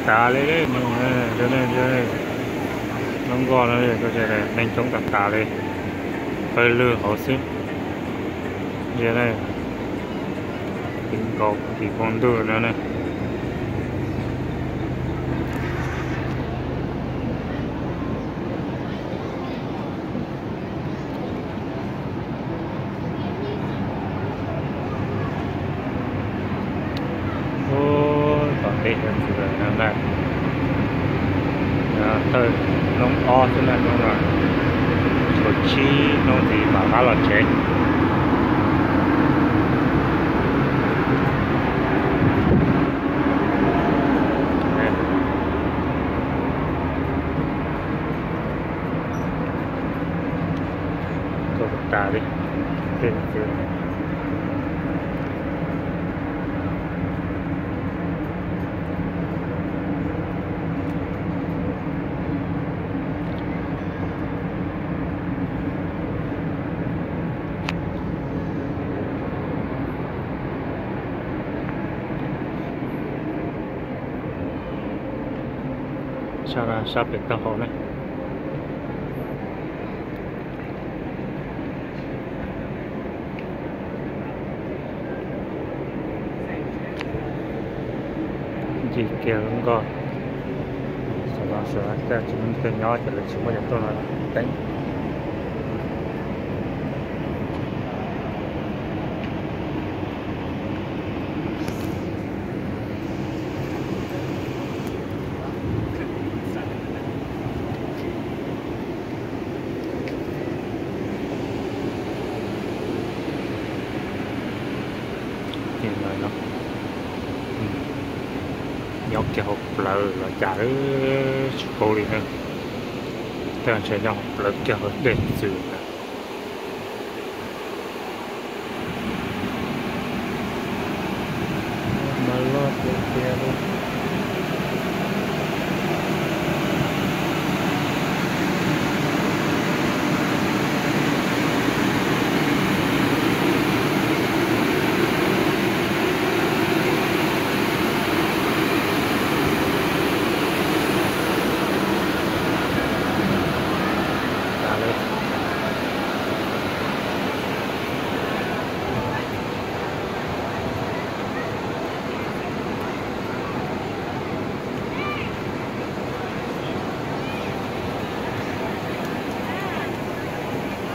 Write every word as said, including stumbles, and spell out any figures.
tà lên đấy nhưng mà cho nên cho nên nó gọi là có thể là nhanh chóng tạt tà lên hơi lừa họ xíu như này tình cầu thì con đưa nữa này đây là sự năng lại thời nông o cho nên nó là số chi nó thì bảo khá là trẻ tôi ta đi trên dưới sao là sao biệt tao hồ này gì kia cũng có sau đó sửa ra chúng tôi nhỏ cho là chúng tôi tôi là đánh rồi nó nhóc cho học lợ là chả cô đi nữa theo sẽ nhóc lợ cho để dự